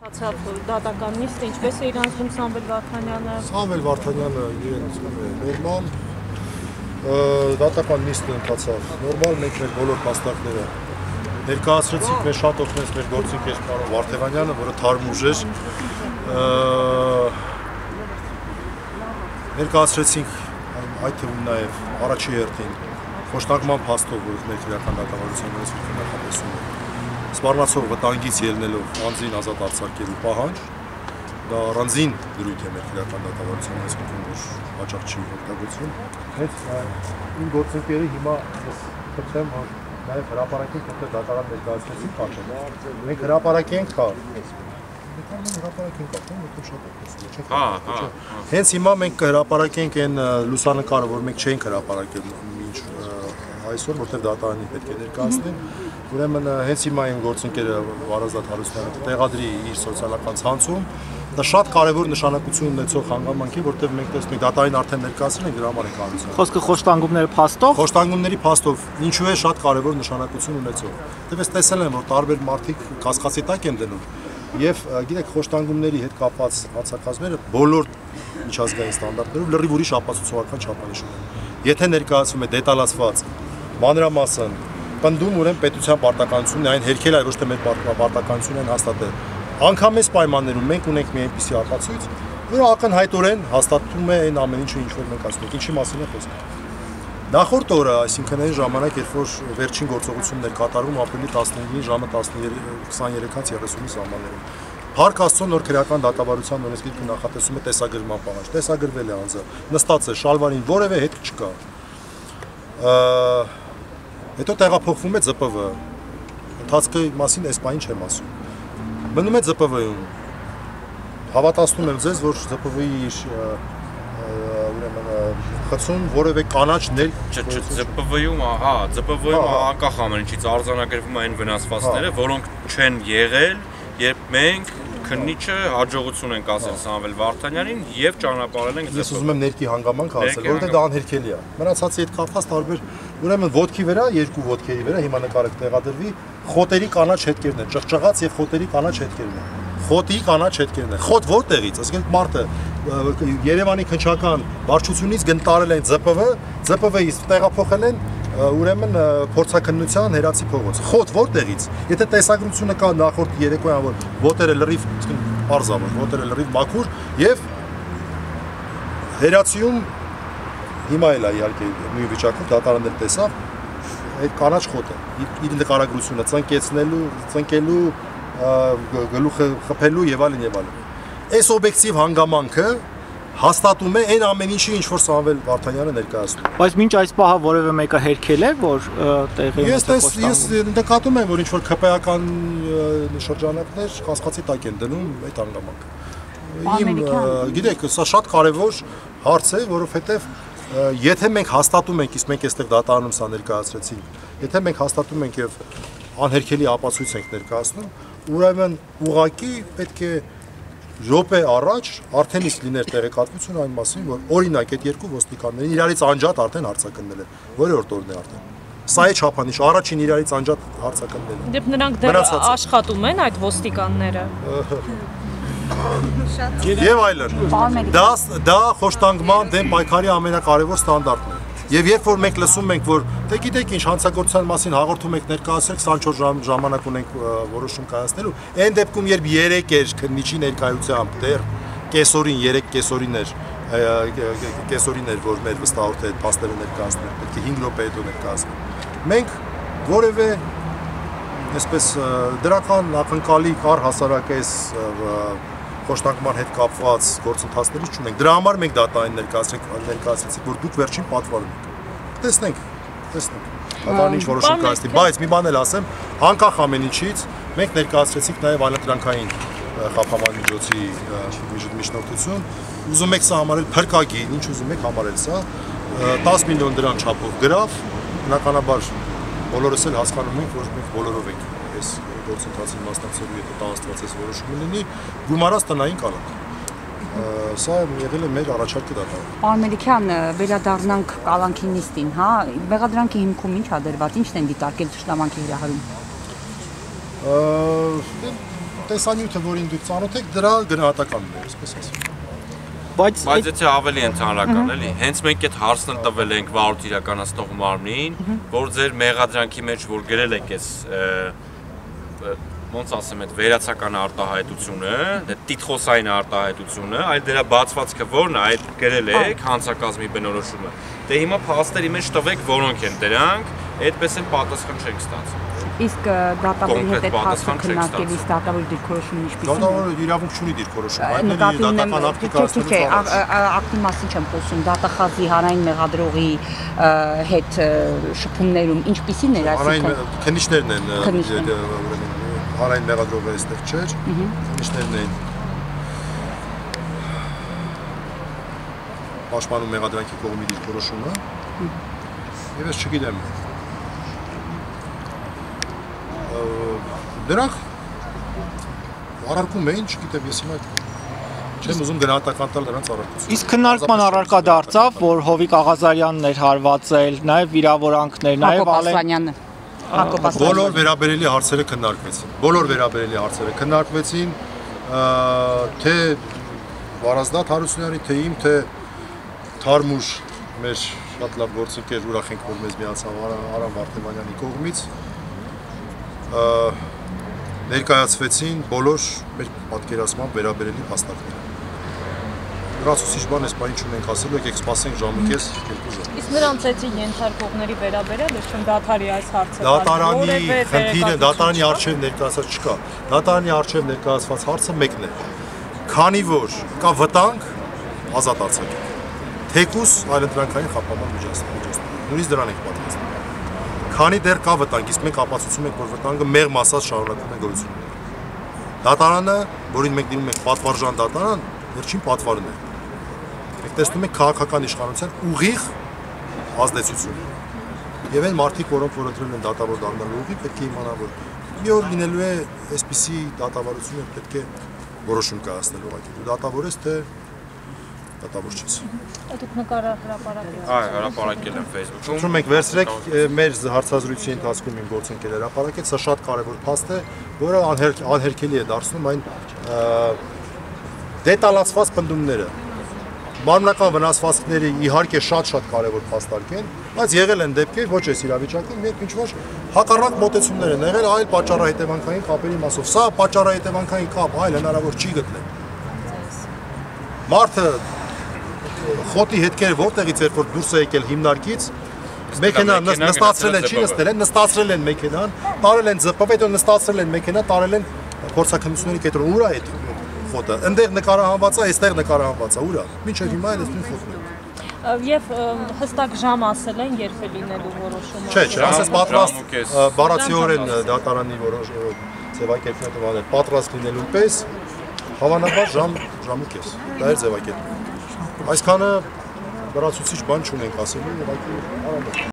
Դատական նիստը ինչպես է իրանցում Սամվել Վարդանյանը։ Սամվել Վարդանյանը իրենցում է նորմալ, դատական նիստը ընթացավ նորմալ, մենք մեր բոլոր փաստարկները ներկայացրեցինք, մեր շատ օգնեց մեր գործընկեր պարոն Վարդանյանը, որը թարմ ուժ էր, ներկայացրեցինք այդ թվում նաև առաջի հերթին խոշտանգման փաստով, որ մեր քրեական դատավարության նախատեսում է սպառնացող վտանգից ելնելով անձին ազատ արձակելու պահանջ, դա առանձին դրույթ է մեր քրեական դատավարության հասկացում, որ հաճախ չի օգտագործվում։ Հենց իմ գործընկերը հիմա խնդրեմ նաև հրապարակենք, որտեղ դատարան ներկայացրեցին պատճառը։ Մենք հրապարակենք, հենց հիմա մենք կհրապարակենք այն լուսանկարը, որ մենք չենք հրապարակել մինչ այսօր, որտեղ դատարանի պետք է ներկայացնեն, ուրեմն հենց հիմա իմ գործընկերը Վարազդատ Հարությունյանը տեղադրի իր սոցիալական ցանցում, դա շատ կարևոր նշանակություն ունեցող հանգամանք է, որտեղ մենք տեսնում ենք դատարանին արդեն ներկայացրել են, դրա համար ենք հարցնում։ Խոսքը խոշտանգումների փաստով։ Խոշտանգումների փաստով ինչու է շատ կարևոր նշանակություն ունեցող։ Դեպս տեսել են, որ տարբեր մարդիկ կասկածի տակ են դնում, եւ գիտեք, խոշտանգումների հետ կապված հանցակազմերը բոլոր միջազգային ստանդարտներով լրիվ ուրիշ ապացուցողական չափանիշ ունեն։ Եթե ներկայացվում է դետալացված, մանրամասն, պնդում ուրեմն պետության պարտականությունն է այն հերքել, այլ ոչ թե մեր պարտականությունն են հաստատել։ Անկամ այս պայմաններում մենք ունենք մի այնպիսի ապացույց, որը ակնհայտորեն հաստատում է այն ամեն ինչը, ինչ որ մենք ասում ենք, ինչի մասին է խոսքը։ Նախորդ օրը, այսինքն այն ժամանակ, երբ որ վերջին գործողություններ կատարվում ապրիլի 15-ին ժամը 23:30-ի ժամաններում, Փառք Աստծո, նոր քրեական դատավարության օրենսգիրքը նախատեսում է տեսագրման պահանջ։ Տեսագրվել է անձը, նստած է շալվարին, որևէ հետ չկա։ Հետո տեղափոխվում է ԶՊՎ։ Ընթացքի մասին այս բանին չեմ ասում։ Մնում է ԶՊՎ-ում։ Հավատացնում եմ ձեզ, որ ԶՊՎ-ի խցում որևէ կանաչ ԶՊՎ-ում, ԶՊՎ-ում անկախ ամեն ինչից արձանագրվում են վնասվածքները, որոնք չեն եղել, երբ մենք քննիչը հաջողություն ենք ասել Սամվել Վարդանյանին եւ ճանապարհել ենք ԶՊՎ։ Ես ուզում եմ ներքի հանգամանք ասել, որովհետեւ դա անհերքելի է։ Մնացածի հետ կապված տարբեր, ուրեմն ոտքի վրա, երկու ոտքերի վրա հիմա նկարեք տեղադրվի խոտերի կանաչ հետքերն են, ճղճղած եւ խոտերի կանաչ հետքերն են։ Խոտի կանաչ հետքերն են։ Խոտ որտեղից, ասենք մարդը Երևանի քնչական վարչությունից գնտարել են ԶՊՎ-ից տեղափոխել են ուրեմն փորձաքննության հերացի փողոց։ Խոտ որտեղից։ Եթե տեսագրությունը կա նախորդ երեկոյան, որ ոտերը լրիվ, պարզավոր, ոտերը լրիվ մաքուր եւ հերացիում հիմա էլ է իհարկե նույն վիճակում դատարաններ տեսավ այդ կանաչ խոտը իր նկարագրությունը ծնկելու գլուխը խփելու եւ այլն եւ այլն։ Այս օբյեկտիվ հանգամանքը հաստատում է այն ամեն ինչի, ինչ որ Սամվել Վարդանյանը ներկայացնում։ Բայց մինչ այս պահը որևէ մեկը հերքել է, որ տեղի Ես նկատում եմ, որ ինչ որ ԿՊ-ական շրջանակներ կասկածի տակ են դնում այդ հանգամանքը։ Գիտեք, սա շատ կարևոր հարց է, որովհետեւ եթե մենք հաստատում ենք, իսկ մենք այստեղ դատարանում սա ներկայացրեցինք, եթե մենք հաստատում ենք եւ անհերքելի ապացույց ենք ներկայացնում, ուրեմն ուղղակի պետք է րոպե առաջ արդեն իսկ լիներ տեղեկատվություն այն մասին, որ օրինակ այդ երկու ոստիկաններին իրարից անջատ արդեն հարցակննել են։ Որերորդ օրն է արդեն։ Սա է չափանիշ, առաջին իրարից անջատ հարցակնելը։ Դեպ նրանք դեռ աշխատում են այդ ոստիկանները։ Եվ այլն։ Դա խոշտանգման դեմ պայքարի ամենակարևոր ստանդարտն է։ Եվ երբ որ մենք լսում ենք, որ դե գիտեք ինչ հանցագործության մասին հաղորդում եք ներկայացրեք 24 ժամանակ ունենք որոշում կայացնելու, այն դեպքում երբ 3 էր քննիչի ներկայությամբ դեռ կեսօրին 3 կեսօրին էր, որ մեր վստահորդը այդ փաստերը ներկայացնել, պետք է 5 րոպե հետո ներկայացնել։ Մենք որևէ այսպես դրական ակնկալի կար հասարակես խոշտանգման հետ կապված գործընթացներից չունենք։ Դրա համար մենք դատարանին ներկայացրեցինք, որ դուք վերջին պատվարում եք։ Տեսնենք։ Դատարանը ինչ որոշում կայացնի, բայց մի բան էլ ասեմ, անկախ ամեն ինչից մենք ներկայացրեցինք նաև անընդրանքային խափանման միջոցի միջնորդություն։ Ուզում եք սա համարել փրկագին, ինչ ուզում եք համարել սա, 10 միլիոն դրամ չափով գրավ, բնականաբար բոլորս էլ հասկանում ենք, որ մենք բոլորով ենք այս գործընթացին մասնակցելու, եթե տա Աստված այս որոշումը լինի, գումարած տնային կալանք։ Սա եղել է մեր առաջարկը դատարան։ Պարոն Մելիքյան, վերադառնանք կալանքի նիստին, հա, մեղադրանքի հիմքում ինչ ա դրված, ինչն են դիտարկել թշնամանքի հրահարում։ տեսանյութը, որին դուք ծանոթ եք, դրա գնահատականն է, այսպես ասեմ։ Բայց եթե ավելի ընդհանրական էլի, հենց մենք այդ հարցն էլ տվել ենք վարույթ իրականացնող մարմնին, որ ձեր մեղադրանքի մեջ որ գրել եք այս ոնց ասեմ, այդ վերացական արտահայտությունը, դա տիտղոսային արտահայտությունը, այլ դրա բացվածքը որն է, այդ գրել եք հանցակազմի բնորոշումը։ Դե հիմա փաստերի մեջ տվեք, որոնք են դրանք, այդպես էլ պատասխան չեք ստացել։ Իսկ դատավորի հետ այդ հարցը քննարկելիս դատավորի դիրքորոշումն ինչպիսին է։ Դատավորը իրավունք չունի դիրքորոշում, այլ դատական ակտի կազմելուց ակտի մասին չեմ խոսում, դատախազի հանրային մեղադրողի հետ շփումներում ինչպիսին էր, այսինքն քննիչներն են, հանրային մեղադրողը այստեղ չէր, քննիչներն էին պաշտպանում մեղադրանքի կողմի դիրքորոշումը, եւ ես չգիտեմ դրանք առարկում էին, չգիտեմ, ես հիմա չեմ ուզում գնահատական տալ դրանց առարկություն։ իսկ քննարկման առարկա դարձավ, որ Հովիկ Աղազարյանն էր հարվածել, նաև վիրավորանքներ, նաև Ալենյանը։ Բոլոր վերաբերելի հարցերը քննարկվեցին։ Բոլոր վերաբերելի հարցերը քննարկվեցին, թե Վարազդատ Հարությունյանի, թե իմ, թե Թարմուշ մեր շատ լավ գործընկեր ուրախ ենք, որ մեզ միացավ Արամ Վարդեմանյանի կողմից ներկայացվեցին բոլոր մեր պատկերացմամբ վերաբերելի փաստարկները։ Լրացուցիչ բան էս բան չունենք ասելու, եկեք սպասենք ժամիկես 2 ժամ։ Իսկ նրանց էցի ենթարկողների վերաբերել է չեմ դատարանի այս հարցը։ Դատարանի խնդիրը, դատարանի արժև ներկայացած չկա։ Դատարանի արժև ներկայացված հարցը մեկն է։ Քանի որ կա վտանգ, ազատ արձակել։ Թեկուս այլընտրանքային խափանման միջոցներ։ Նույնիսկ դրան ենք պատրաստ։ Քանի դեռ կա վտանգ, իսկ մենք ապացուցում ենք, որ վտանգը մեղմ ասած շարունակում է գործում։ Դատարանը, որին մենք դիմում ենք պատվարժան դատարան, վերջին պատվարն է։ Մենք տեսնում ենք քաղաքական իշխանության ուղիղ ազդեցություն։ Եվ այն մարդիկ, որոնք որ ընտրել են դատավոր դառնալու ուղի, պետք է իմանան, որ մի օր լինելու է այսպիսի դատավարություն, պետք է որոշում կայացնել ուղղակի։ Դու դատավոր ես, թե դատավոր չես։ Դուք նկարը հրապարակել։ Այո, հրապարակել եմ Facebook-ում։ Ուզում ենք վերցրեք մեր հարցազրույցի ընթացքում իմ գործընկերը հրապարակեց, սա շատ կարևոր փաստ է, որը անհերքելի է դարձնում այն դետալացված պնդումները։ Մարմնական վնասվածքների իհարկե շատ կարևոր փաստարկ են, բայց եղել են դեպքեր ոչ այս իրավիճակում, երբ ինչ-որ հակառակ մոտեցումներ են եղել այլ պատճառահետևանքային կապերի մասով։ Սա պատճառահետևանքային կապ այլ հնարավոր չի գտնել։ Մարդը խոտի հետքերը որտեղից էր որ դուրս է եկել հիմնարկից, մեքենան նստացրել են, չի նստել են, նստացրել են մեքենան, տարել են ԶՊՎ, նստացրել են մեքենա, տարել են փորձաքննությունների կենտրոն, ուր է այդ ֆոտը։ Այնտեղ նկարահանված է, այստեղ նկարահանված է, ուր է։ Մինչև հիմա էլ այսպես ֆոտոն է։ Եվ հստակ ժամ ասել են երբ է լինելու որոշումը։ Չէ, ասես պատրաստ բառացիորեն դատարանի ձևակերպումը տվել պատրաստ լինելու պես հավանաբար ժամու կես։ Դա էր ձևակերպումը։ Այսքանը լրացուցիչ բան չունենք ասելու, ուղղակի արագ